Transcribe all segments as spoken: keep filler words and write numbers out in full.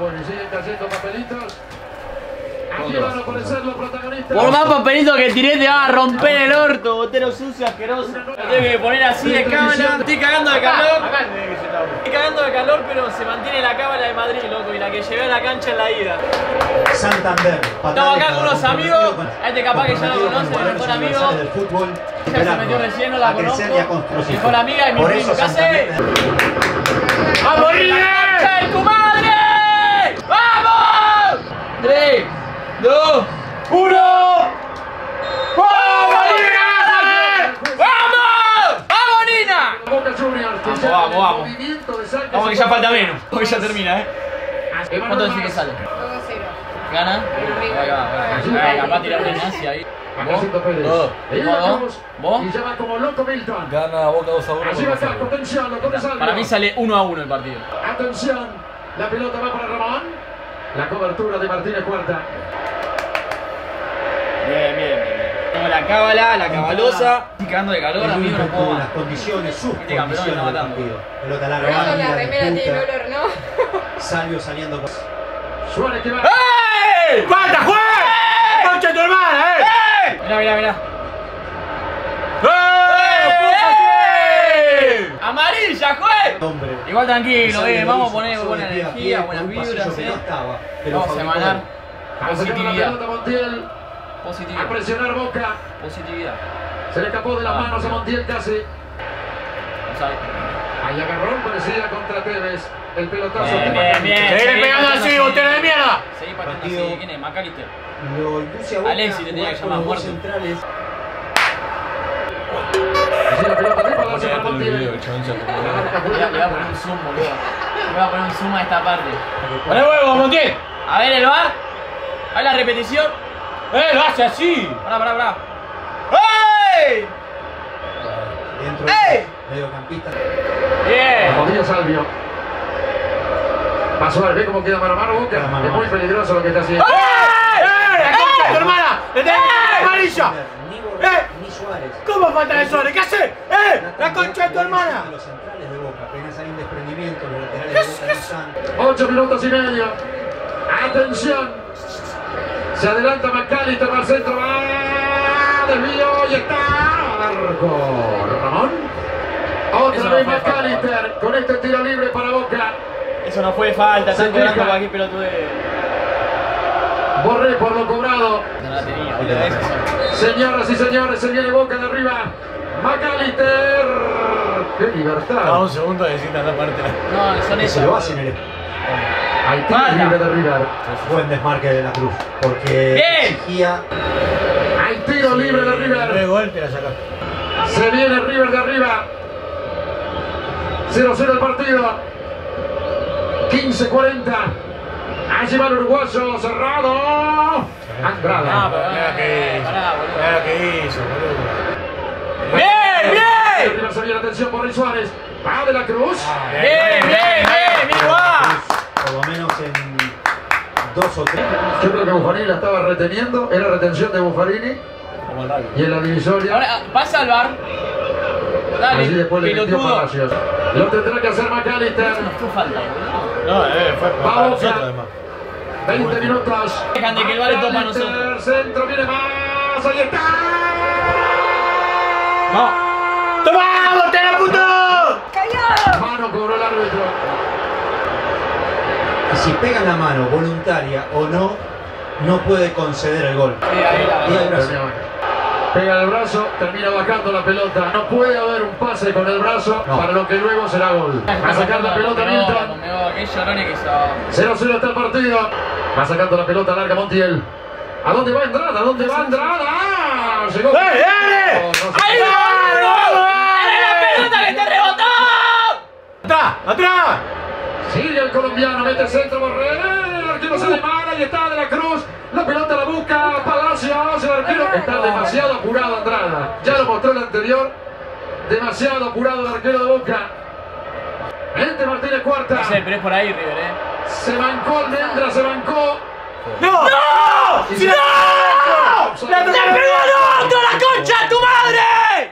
bueno, y siguen cayendo papelitos. Aquí van a aparecer los protagonistas. Por más papelito que tiré te va a romper el orto, botero sucio, asqueroso. Lo tengo que poner así de cábala. Estoy cagando de calor. Estoy cagando de calor, pero se mantiene la cábala de Madrid, loco, y la que llevé a la cancha en la ida. Santander. Estamos acá con unos amigos. A este capaz que ya lo conoce, mi mejor amigo. Ya se metió recién, no la conozco. Mi mejor amiga y mi primo. ¿Qué hace? ¡Vamos, River! ¡La concha de tu madre! ¡Vamos! Tres, dos, uno. ¡Vamos, Nina! ¡Vamos! ¡Vamos, Nina! Vamos, vamos, vamos. Vamos que ya falta menos. Porque ya termina, ¿eh? ¿Cuánto decís que sale? dos cero. ¿Gana? Ahí va, ahí va. Capaz tirar una Ignacia ahí. ¿Vos? Dos. ¿Vos? ¿Vos? Y llama como loco Milton. Gana Boca dos a uno. Allí va Casco, atención, lo pone Salvio. Para mí sale uno a uno el partido. Atención, la pelota va para Ramón. La cobertura de Martínez Cuarta. Bien, bien, bien. Tengo la cábala, la cabalosa. Estoy cagando de calor, amigo, no puedo más. Las condiciones, sus Este campeón me está condiciones del matando. partido. Pelota Por larga, eso la válida, remera tiene disputa. olor, ¿no? Salvio saliendo. Suárez que va. ¡Ey! ¡Falta, juez! ¡Concha de tu hermana, eh! ¡Ey! Mirá, mirá, mirá. ¡Eh! ¡Amarilla, juez! Hombre. Igual tranquilo, Salvio eh, lo vamos a hizo, poner pasó buena de pie a energía, pie, buenas un pasillo vibras, que eh. no estaba, pero Vamos a fabricó emanar él. A sacar la positividad. pelota Montiel. A Positividad. presionar Boca. Positividad. Se le escapó de las Ah, manos a bien. Montiel casi. Vamos a ver. Hay agarrón parecida contra Tevez. El pelotazo. Bien, de bien, Macalister. bien. ¡Seguir Seguí pegando pateando así, botero de mierda! Seguí pateando Partido. así. ¿Quién es? McAllister. Lo induce a Boca. Alexis le tenía que jugar llamar con los dos muerto. centrales. Allí la pelota de palacio para Ponete el video, Montiel. chabón, ya te Le voy a- le voy a poner un zoom, boludo. Le voy a poner un zoom a esta parte. ¡Poné huevo, Montiel! A ver el bar. A la repetición. ¡Eh, lo hace así! Pará, pará, pará. ¡Ey! Dentro ¡Ey! mediocampista. Bien. Rodríguez Salvio. Pasó al ve cómo queda mano a mano Boca. Mano a Es muy mano. peligroso lo que está haciendo. ¡Eh! ¡La concha de tu hermana! ¡Le tenés que dar amarilla! Ni ¡Eh! Borré, ni Suárez. ¿Cómo falta de Suárez? ¿Qué hace? ¡Eh! ¡La concha de tu hermana! Los centrales de Boca, apenas hay un desprendimiento, los laterales de Boca no están. Ocho minutos y medio. Atención. Se adelanta McAllister, va al centro. Va. Desvío y está. Arco. Ramón. Otra Eso no vez fue falta, McAllister con este tiro libre para Boca. Eso no fue falta. Se Están cobrando queja. cualquier pelotude. Borré por lo cobrado. No la tenía, boludo. Esas son. Señoras y señores, se viene Boca de arriba. McAllister. ¡Qué Cada libertad! un segundo necesitan la parte. No, son Que esas. se lo boludo. hacen el Hay tiro Falta. libre de River. buen desmarque de la Cruz, porque Bien. exigía. Hay tiro libre de Nueve River. gol te la sacas. Se viene River de arriba. cero cero el partido. quince cuarenta. Allí va el uruguayo cerrado. Ah, Andrada. pero Mira qué hizo. pará, boludo. Mira lo que hizo, boludo. ¡Bien, bien! River se viene, atención por Rey Suárez. Va de la Cruz. ¡Bien, bien, bien! ¡Mi guá! Por lo menos en dos o tres. Yo creo que Buffarini la estaba reteniendo. Era retención de Buffarini. Como el rugby. Y en la divisoria. Ahora, pasa al bar. Allí Dale, después le metió pelotudo. Palacios. Lo tendrá que hacer McAllister. No fue falta, boludo. No, eh, fue para Vamos, nosotros ya. además. veinte minutos. Dejan de que el vale topa a McAllister, nosotros. Centro viene más. Ahí está. ¡No! ¡Toma, botella, puto! ¡Callado! Mano cobró el árbitro. Y si pegan la mano, voluntaria o no, no puede conceder el gol. Sí, ahí la Y ahí verdad. Brasil. Pega el brazo, termina bajando la pelota. No puede haber un pase con el brazo, No. para lo que luego será gol. Va a sacar la pelota Milton. Qué llorones que son. cero cero está el partido. Va sacando la pelota larga Montiel. ¿A dónde va Andrada? ¿A dónde va Andrada? ¡Ah! Llegó. ¡Dale, dale! No, no se- ¡Ahí va! ¡Dale la pelota que te rebotó! ¡Atrás! ¡Atrás! Sigue el colombiano, mete centro, Borrell. El arquero se demara y está de la Cruz. La pelota la busca Palacios. El arquero está demasiado apurado Andrada. Ya lo mostró el anterior. Demasiado apurado el arquero de Boca. Vente Martínez Cuarta. No sé, pero es por ahí, River, eh. Se bancó Almendra, se bancó. ¡No! ¡No! Y se- ¡No! ¡La ¡Le pegó al otro, la concha de tu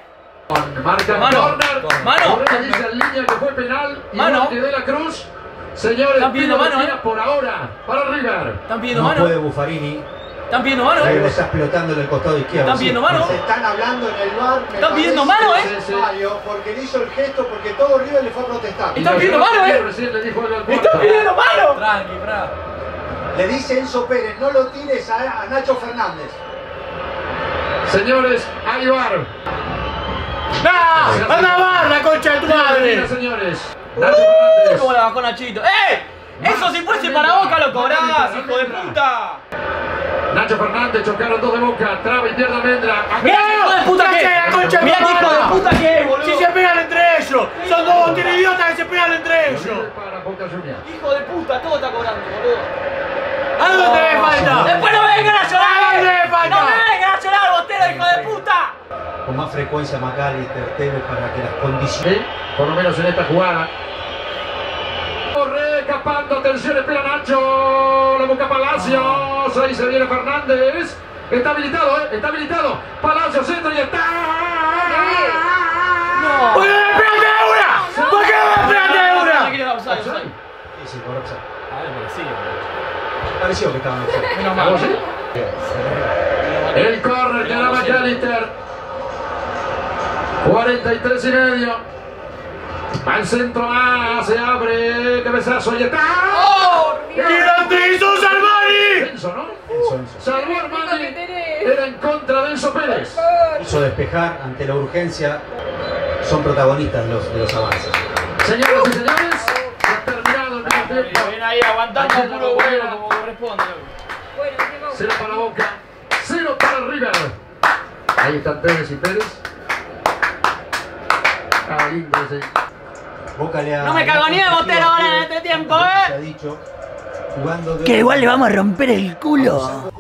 madre! Marca Mano, corner. mano. Borrell dice en línea que fue penal. Y Mano. que de la Cruz Señores, están pidiendo mano, ¿eh? por ahora para River. Están pidiendo no mano. puede Buffarini. Están pidiendo mano, Ahí ¿eh? le está explotando en el costado izquierdo. Están pidiendo mano. Se están hablando en el bar. Están pidiendo mano, ¿eh? Sí, sí. Mario, porque le hizo el gesto, porque todo River le fue a protestar. Están pidiendo mano, ¿eh? Recién le dijo algo al ¡Están puerta. pidiendo mano! Tranqui, fra. Le dice Enzo Pérez, no lo tires a, a Nacho Fernández. Señores, hay bar. ¡Ah! ¡Anda a bar, la concha de tu madre! Señores, Nacho Fernández. ¿Cómo la bajó Nachito? ¡Eh! ¡Eso si fuese para Boca lo cobrás, hijo de puta! Nacho Fernández, chocaron dos de Boca, traba y pierde Almendra. ¡Mirá qué hijo de puta que ¡La concha es! de ¡Mirá tu qué hijo madre! de puta que es, boludo! ¡Si se pegan entre ellos! ¡Son dos tiene idiotas que se pegan entre ellos! Para Boca Juniors. ¡Hijo de puta! Todo está cobrando, boludo. ¿A dónde me falta? ¡Después no me vengan a llorar! ¿A dónde me falta? ¡No me vengan a llorar, bostero, hijo de puta! Con más frecuencia McAllister, Tevez, para que las condiciones... Sí, por lo menos en esta jugada. Corre, escapando, atención, espera Nacho. La Boca Palacios. Ahí se viene Fernández. Está habilitado, ¿eh? Está habilitado. Palacios centro y está. ¡No! ¿Por qué me esperaste una? ¿Por qué me esperaste una? No quiero offside, offside. Sí, sí, por offside. A ver, pero sigue, boludo. Pareció que estaban offside. Menos ¿Algo mal. así? El córner que da McAllister. cuarenta y tres y medio. Al centro más, se abre, cabezazo y está. ¡Oh! ¡Tirante hizo Salvani! Enzo, ¿no? Enzo, Enzo. Salvó Armani. Era en contra de Enzo Pérez. Hizo despejar ante la urgencia. Son protagonistas los, de los avances. Señoras y señores, se ha terminado el primer tiempo. Ven ahí aguantando puro huevo como corresponde. Cero para Boca, cero para River. Ahí están Tevez y Pérez. Ah, lindo ese. Boca le ha, No me cagonee, Bostero, ahora en este tiempo, ¿eh? Se ha dicho, jugando de Que igual le vamos a romper el culo.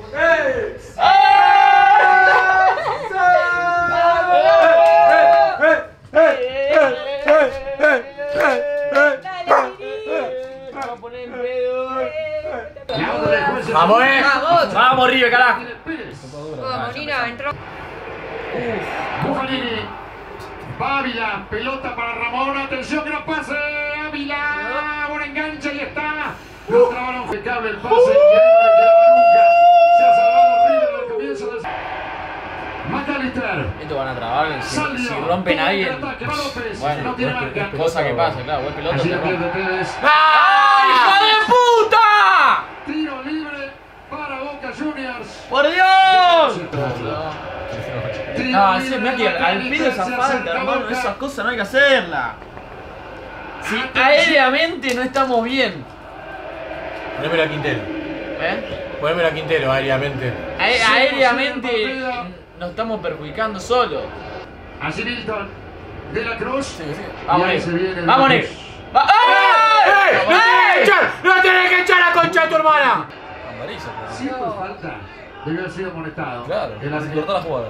¡Vamos, eh! Vamos. Vamos, River, carajo. Vamos, Nina, entró. Buffarini. Va Ávila, pelota para Ramón, atención que no pase, Ávila, buen enganche y está. No trabaron impecable el pase y ahí no le quedaba nunca. Se ha salvado River al comienzo del... McAllister. Esto van a trabar, si, Salió. si rompen a alguien. Ataque, va López. Bueno, no tiene marca. cosa que pasa, claro, buen pelota. Allí se la pierde rompe. Tevez. ¡Ay, hijo de puta! Tiro libre para Boca Juniors. ¡Por Dios! Tiro No, libre sí, mirá que de al McAllister, pido esa se falta, acerca hermano. Boca. Esas cosas no hay que hacerlas. Si aéreamente no estamos bien. Ponémelo a Quintero. ¿Eh? Ponémelo a Quintero aéreamente. Aé- aéreamente cero partido. nos estamos perjudicando solo. Allí Milton. De la Cruz. Vamos, Y ahí se viene Nick. el Vamos, Cruz. Nick. Va- ¡Ey! ¡Eh! ¡No tenés que ¡Ey! echar! ¡No tenés que echar a concha de tu hermana! Si por falta, debió haber sido amonestado. Claro, El se arquero. cortó la jugada.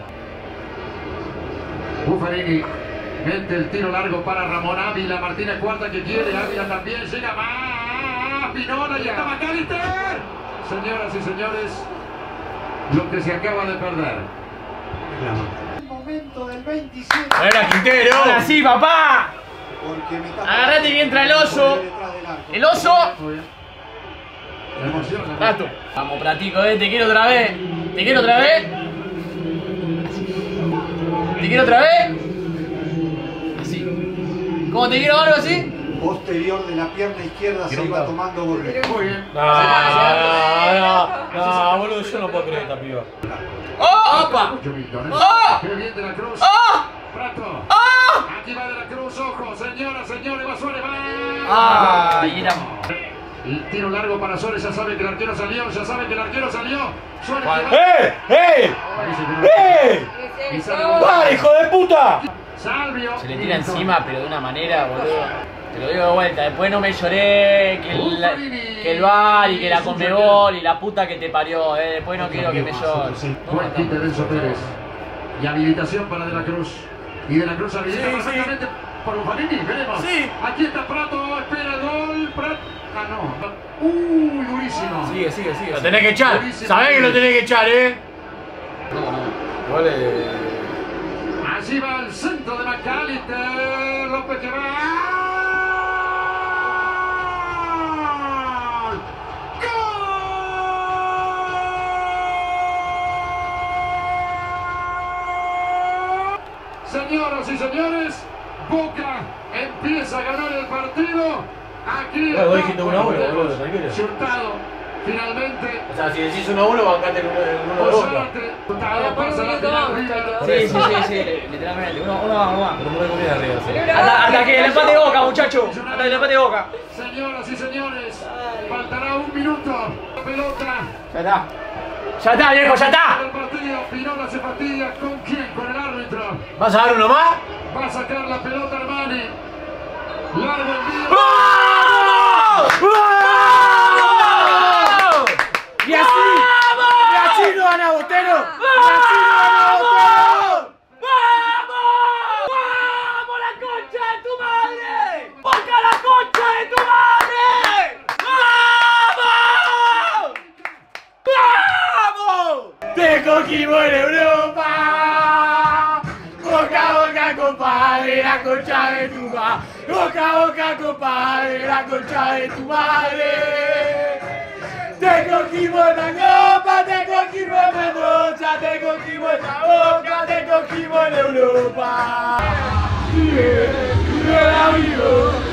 Buffarini mete el tiro largo para Ramón Ávila. Martínez cuarta que quiere. Ávila también llega más. Pinola y está McAllister. Señoras y señores, lo que se acaba de perder. El momento del veintisiete. ¡Poner a Quintero! Ahora sí, papá. Porque me está- Agarrate que entra el oso. Detrás del arco. El oso. Muy bien. La emoción. la Rato. Vamos, Pratico, eh. Te quiero otra vez. Te quiero otra vez. Te quiero otra vez. Así. ¿Cómo te quiero algo así? Posterior de la pierna izquierda se iba tomando Borré. Muy bien. No, no, no, boludo, yo no puedo creer esta piba. ¡Oh! ¡Opa! Mucho Milton, ¿eh? ¡Oh! Qué bien de la Cruz. ¡Oh! Prato. ¡Oh! Aquí va de la Cruz, ojo, señoras, señores, va Suárez, va. ¡Ah! Y era... El tiro largo para Suárez, ya sabe que el arquero salió, ya sabe que el arquero salió. Suárez Bueno. que va. ¡Eh! ¡Eh! Parece que no. ¡Eh! ¿Qué es ¡Para, eso? ¡Para, hijo de puta! Salvio. Se le tira encima, pero de una manera, boludo. Te lo digo de vuelta, después no me lloré que el, que el bar y que la Conmebol y la puta que te parió, eh. Después no quiero que me llores. Buen quite de Enzo Pérez. Y habilitación para De la Cruz. Y De la Cruz habilita Sí, perfectamente por Buffarini, veremos. Sí. Aquí está Prato, espera el gol. Prato. Ah, no. Uy, durísimo. Sigue, sigue, sigue. Lo tenés que echar. Sabés que lo tenés que echar, eh. No, no. Igual eh. Allí va el centro de McAllister. López que va. Señoras y señores, Boca empieza a ganar el partido. Aquí bueno, vos dijiste uno a uno, boludo, tranquilo. Chutado, finalmente. O sea, si decís uno a uno, bancate el uno de Boca. Chutado, pasa la final. Sí, sí, sí, sí, literalmente. Uno, uno más, uno más. Pero muy comida arriba, sí. Hasta, hasta que el empate de Boca, muchacho. Hasta que el empate de Boca. Señoras y señores, faltará un minuto. La pelota. Ya está. Ya está, viejo, ya está. El partido, Pinola se fatiga. ¿Con quién? Con el árbitro. ¿Vas a dar uno más? Va a sacar la pelota Armani. Largo envío. ¡Vamos! ¡Vamos! Y así, y así no gana Botero. Y así no gana Botero. ¡Vamos! ¡Vamos la concha de tu madre! ¡Boca la concha de tu madre! ¡Vamos! ¡Vamos! ¡Te cogimos en Europa! Boca, boca, compadre, la concha de tu madre. Boca, boca, compadre, la concha de tu madre. Te cogimos en la copa, te cogimos en Mendoza, te cogimos en la Boca, te cogimos en Europa. Yeah, yeah, amigo.